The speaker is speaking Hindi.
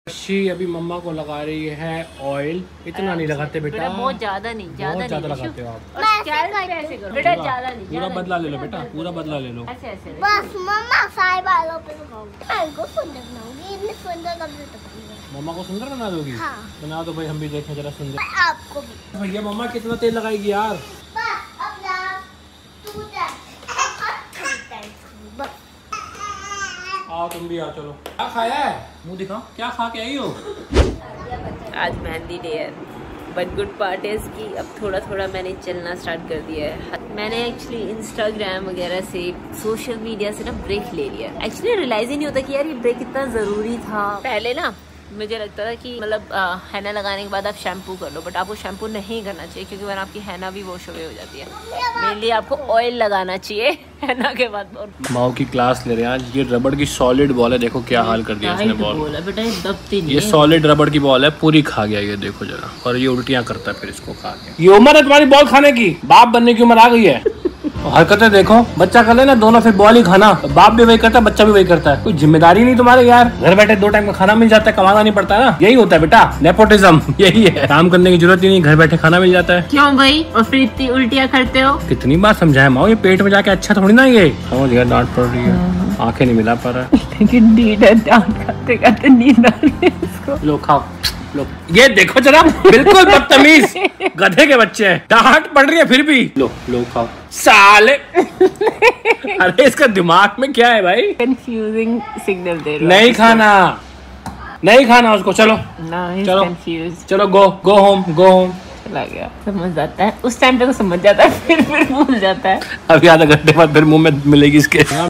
अभी मम्मा को लगा रही है ऑयल। इतना नहीं लगाते बेटा, बहुत ज्यादा नहीं, बहुत ज्यादा लगाते हो आप। बेटा ज्यादा नहीं, पूरा बदला ले लो बेटा, पूरा बदला ले लो। ऐसे ऐसे बस मम्मा सारे बालों पे मम्मा को सुंदर बना दोगी? हाँ। बना दो भाई, हम भी देखें जरा सुंदर। आपको भी भैया। मम्मा कितना तेल लगाएगी यार? आओ तुम भी आओ, चलो। क्या खाया है? मुंह दिखाओ, क्या खा के आई हो? आज मेहंदी डे है, बट गुड पार्ट इज कि अब थोड़ा थोड़ा मैंने चलना स्टार्ट कर दिया है। मैंने एक्चुअली इंस्टाग्राम वगैरह से, सोशल मीडिया से ना ब्रेक ले लिया। एक्चुअली रियलाइज ही नहीं होता कि यार ये ब्रेक इतना जरूरी था। पहले ना मुझे लगता था कि मतलब हैना लगाने के बाद आप शैम्पू कर लो, बट आपको शैम्पू नहीं करना चाहिए क्योंकि वरना आपकी हैना भी वॉश अवे हो जाती है। मेनली आपको ऑयल लगाना चाहिए हैना के बाद। माओ की क्लास ले रहे हैं आज। ये रबड़ की सॉलिड बॉल है, देखो क्या हाल कर दिया इसने बॉल है बेटा। ये सॉलिड रबड़ की बॉल है, पूरी खा गया ये, देखो जरा। और ये उल्टियां करता है फिर इसको खा के। ये उम्र है तुम्हारी बॉल खाने की, बाप बनने की उम्र आ गई है। हरकतें देखो, बच्चा कर लेना दोनों, फिर बॉल ही खाना। बाप भी वही करता है, बच्चा भी वही करता है। कोई जिम्मेदारी नहीं तुम्हारे यार। घर बैठे 2 टाइम का खाना मिल जाता है, कमाना नहीं पड़ता है ना। यही होता है बेटा, नेपोटिज्म यही है। काम करने की जरूरत ही नहीं, घर बैठे खाना मिल जाता है। क्यों भाई? और फिर इतनी उल्टियाँ करते हो? कितनी बार समझाया माओ, ये पेट में जाके अच्छा थोड़ी ना। ये समझ गया, डांट पड़ रही है, आंखें नहीं मिला पा रहा है। लेकिन नींद आ रही है इसको। लो खाओ लो, ये देखो जरा, बिल्कुल बदतमीज गधे के बच्चे हैं। डांट पड़ रही है फिर भी। लो लो खाओ साले। अरे इसका दिमाग में क्या है भाई? कंफ्यूजिंग सिग्नल दे रहा है। नहीं खाना, नहीं खाना उसको। चलो चलो चलो, गो होम, गो होम। चला गया। समझ जाता है, उस टाइम पे तो समझ जाता है, फिर भूल जाता है। अभी आधा घंटे बाद फिर मुंह में मिलेगी इसके।